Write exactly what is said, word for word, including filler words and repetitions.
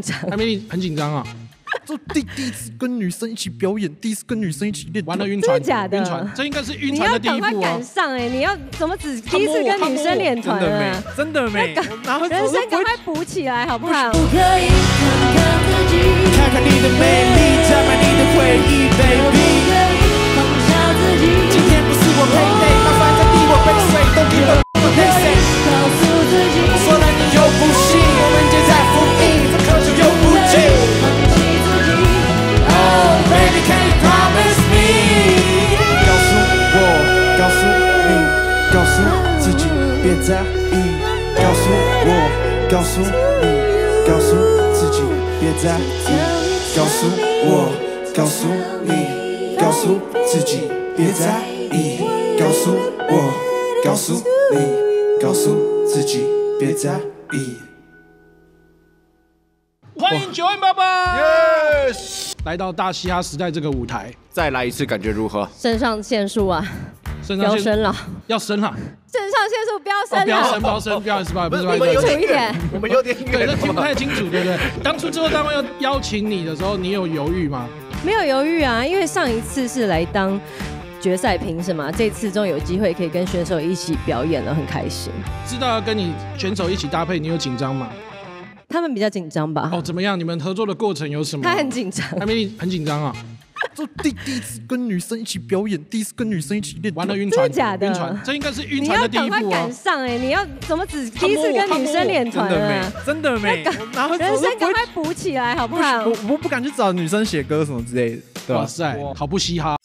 张。 艾米丽很紧张啊。 就第第一次跟女生一起表演，第一次跟女生一起练， 完了晕船， 真的假的？ 晕船，这应该是晕船的第一步啊！ 你要赶快赶上哎、欸！你要怎么只第一次跟女生练团啊？ 真的没，真的没， 人生赶快补起来好不好？ 不可以看看自己， 看看你的美丽，沾满你的回忆 ，baby。 放下自己， 今天不是我陪累，麻烦再替我背水，都给我我陪谁？ 告诉自己， 说了你又不信，我们皆在复印，这科学又不济。 放弃自己。 Oh baby, can you promise me？ 告诉我，告诉你，告诉自己别在意。告诉我，告诉你，告诉自己别在意。告诉我，告诉你，告诉自己别在意。告诉我，告诉你，告诉自己别在意。 欢迎九万爸爸 ，yes， 来到大嘻哈时代这个舞台， 再来一次，感觉如何？ 肾上腺素啊， 肾上腺飙升了， 要升了， 肾上腺素飙升哦，不要了， 升，不要升，不要升，不好意思，不好意清思。 楚一点。 我们有点对， 远这听不太清楚，对不对？当初制作单位要邀请你的时候，你有犹豫吗？ 没有犹豫啊，因为上一次是来当决赛评审嘛，这次终于有机会可以跟选手一起表演了，很开心。 知道要跟你选手一起搭配，你有紧张吗？ 他们比较紧张吧？ 哦，怎么样？你们合作的过程有什么？ 他很紧张。 艾米丽很紧张啊。 就第第一次跟女生一起表演，第一次跟女生一起练， 完了晕船， 真的假的？ 晕船，这应该是晕你船要赶快的第一步啊赶！上哎、欸！你要怎么只第一次跟女生练团啊？ 真的没，真的没，然后人生赶快补起来好不好？ 我我不敢去找女生写歌什么之类的，对吧？ 哇塞，好不嘻哈。